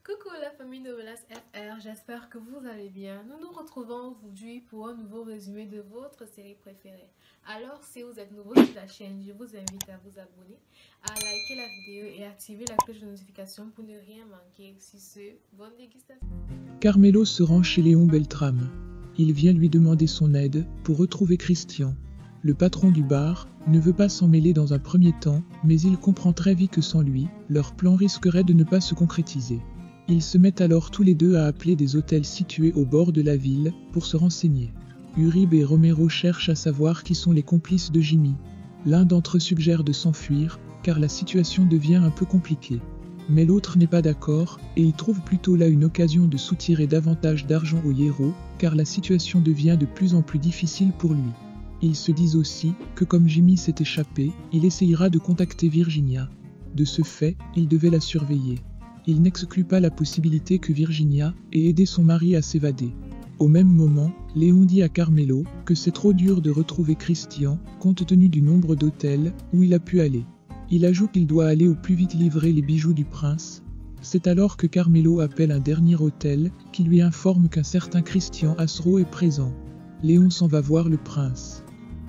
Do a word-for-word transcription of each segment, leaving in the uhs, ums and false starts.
Coucou la famille de Novelas F R, j'espère que vous allez bien. Nous nous retrouvons aujourd'hui pour un nouveau résumé de votre série préférée. Alors si vous êtes nouveau sur la chaîne, je vous invite à vous abonner, à liker la vidéo et activer la cloche de notification pour ne rien manquer. Sur ce, bonne dégustation. Carmelo se rend chez Léon Beltrame. Il vient lui demander son aide pour retrouver Christian. Le patron du bar ne veut pas s'en mêler dans un premier temps, mais il comprend très vite que sans lui, leur plan risquerait de ne pas se concrétiser. Ils se mettent alors tous les deux à appeler des hôtels situés au bord de la ville pour se renseigner. Uribe et Romero cherchent à savoir qui sont les complices de Jimmy. L'un d'entre eux suggère de s'enfuir, car la situation devient un peu compliquée. Mais l'autre n'est pas d'accord, et il trouve plutôt là une occasion de soutirer davantage d'argent au héros, car la situation devient de plus en plus difficile pour lui. Ils se disent aussi que comme Jimmy s'est échappé, il essayera de contacter Virginia. De ce fait, il devait la surveiller. Il n'exclut pas la possibilité que Virginia ait aidé son mari à s'évader. Au même moment, Léon dit à Carmelo que c'est trop dur de retrouver Christian compte tenu du nombre d'hôtels où il a pu aller. Il ajoute qu'il doit aller au plus vite livrer les bijoux du prince. C'est alors que Carmelo appelle un dernier hôtel qui lui informe qu'un certain Christian Asro est présent. Léon s'en va voir le prince.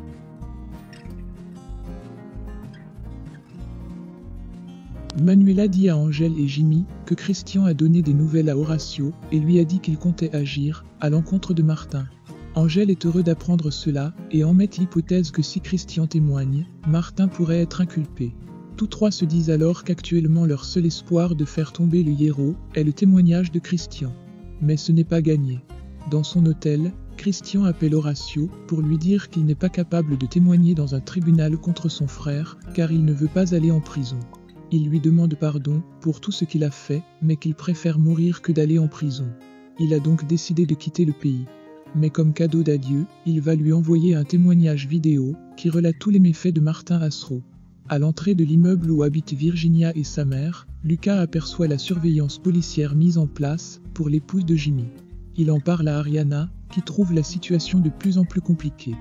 Manuela dit à Angèle et Jimmy que Christian a donné des nouvelles à Horacio et lui a dit qu'il comptait agir à l'encontre de Martin. Angèle est heureux d'apprendre cela et en met l'hypothèse que si Christian témoigne, Martin pourrait être inculpé. Tous trois se disent alors qu'actuellement leur seul espoir de faire tomber le héros est le témoignage de Christian. Mais ce n'est pas gagné. Dans son hôtel, Christian appelle Horacio pour lui dire qu'il n'est pas capable de témoigner dans un tribunal contre son frère car il ne veut pas aller en prison. Il lui demande pardon pour tout ce qu'il a fait, mais qu'il préfère mourir que d'aller en prison. Il a donc décidé de quitter le pays. Mais comme cadeau d'adieu, il va lui envoyer un témoignage vidéo qui relate tous les méfaits de Martin Asro. À l'entrée de l'immeuble où habitent Virginia et sa mère, Lucas aperçoit la surveillance policière mise en place pour l'épouse de Jimmy. Il en parle à Ariana, qui trouve la situation de plus en plus compliquée.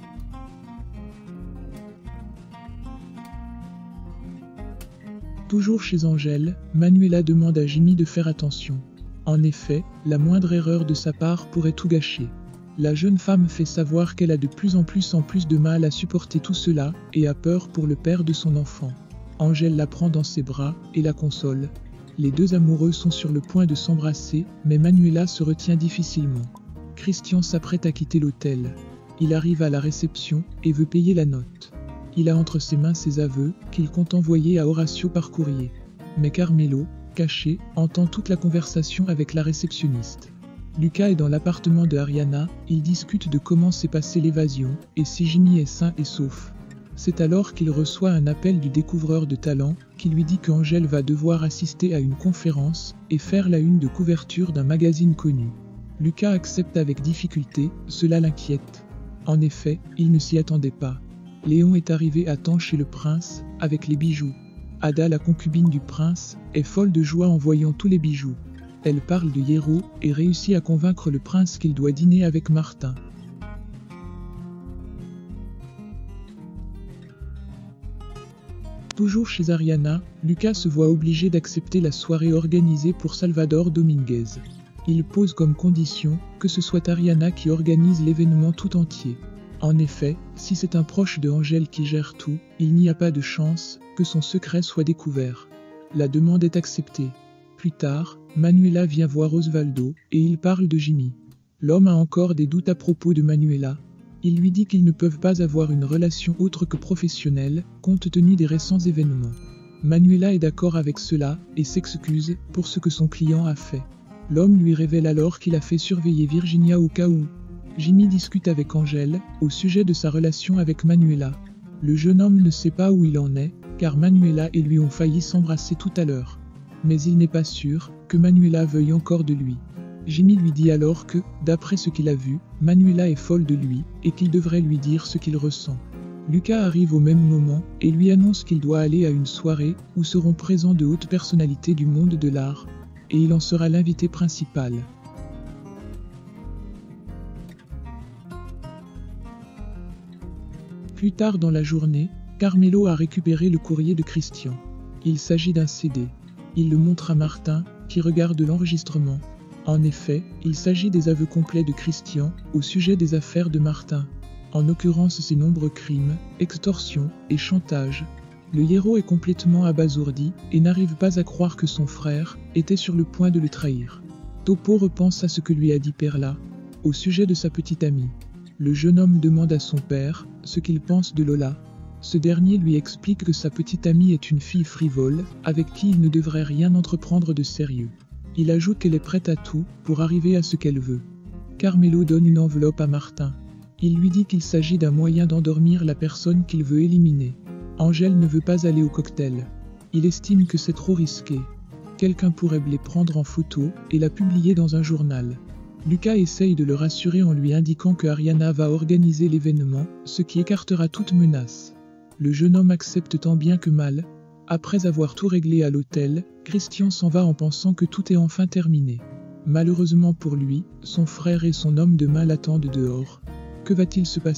Toujours chez Angèle, Manuela demande à Jimmy de faire attention. En effet, la moindre erreur de sa part pourrait tout gâcher. La jeune femme fait savoir qu'elle a de plus en plus en plus de mal à supporter tout cela et a peur pour le père de son enfant. Angèle la prend dans ses bras et la console. Les deux amoureux sont sur le point de s'embrasser, mais Manuela se retient difficilement. Christian s'apprête à quitter l'hôtel. Il arrive à la réception et veut payer la note. Il a entre ses mains ses aveux qu'il compte envoyer à Horacio par courrier. Mais Carmelo, caché, entend toute la conversation avec la réceptionniste. Lucas est dans l'appartement de Ariana, ils discutent de comment s'est passée l'évasion et si Jimmy est sain et sauf. C'est alors qu'il reçoit un appel du découvreur de talent qui lui dit qu'Angèle va devoir assister à une conférence et faire la une de couverture d'un magazine connu. Lucas accepte avec difficulté, cela l'inquiète. En effet, il ne s'y attendait pas. Léon est arrivé à temps chez le prince, avec les bijoux. Ada, la concubine du prince, est folle de joie en voyant tous les bijoux. Elle parle de Hierro et réussit à convaincre le prince qu'il doit dîner avec Martin. Toujours chez Ariana, Lucas se voit obligé d'accepter la soirée organisée pour Salvador Dominguez. Il pose comme condition que ce soit Ariana qui organise l'événement tout entier. En effet, si c'est un proche de Angèle qui gère tout, il n'y a pas de chance que son secret soit découvert. La demande est acceptée. Plus tard, Manuela vient voir Osvaldo et il parle de Jimmy. L'homme a encore des doutes à propos de Manuela. Il lui dit qu'ils ne peuvent pas avoir une relation autre que professionnelle, compte tenu des récents événements. Manuela est d'accord avec cela et s'excuse pour ce que son client a fait. L'homme lui révèle alors qu'il a fait surveiller Virginia au cas où. Jimmy discute avec Angèle au sujet de sa relation avec Manuela. Le jeune homme ne sait pas où il en est, car Manuela et lui ont failli s'embrasser tout à l'heure. Mais il n'est pas sûr que Manuela veuille encore de lui. Jimmy lui dit alors que, d'après ce qu'il a vu, Manuela est folle de lui et qu'il devrait lui dire ce qu'il ressent. Lucas arrive au même moment et lui annonce qu'il doit aller à une soirée où seront présents de hautes personnalités du monde de l'art, et il en sera l'invité principal. Plus tard dans la journée, Carmelo a récupéré le courrier de Christian. Il s'agit d'un C D. Il le montre à Martin, qui regarde l'enregistrement. En effet, il s'agit des aveux complets de Christian au sujet des affaires de Martin, en l'occurrence ses nombreux crimes, extorsions et chantage. Le héros est complètement abasourdi et n'arrive pas à croire que son frère était sur le point de le trahir. Topo repense à ce que lui a dit Perla au sujet de sa petite amie. Le jeune homme demande à son père ce qu'il pense de Lola. Ce dernier lui explique que sa petite amie est une fille frivole, avec qui il ne devrait rien entreprendre de sérieux. Il ajoute qu'elle est prête à tout pour arriver à ce qu'elle veut. Carmelo donne une enveloppe à Martin. Il lui dit qu'il s'agit d'un moyen d'endormir la personne qu'il veut éliminer. Angèle ne veut pas aller au cocktail. Il estime que c'est trop risqué. Quelqu'un pourrait les prendre en photo et la publier dans un journal. Lucas essaye de le rassurer en lui indiquant que Ariana va organiser l'événement, ce qui écartera toute menace. Le jeune homme accepte tant bien que mal. Après avoir tout réglé à l'hôtel, Christian s'en va en pensant que tout est enfin terminé. Malheureusement pour lui, son frère et son homme de main l'attendent dehors. Que va-t-il se passer ?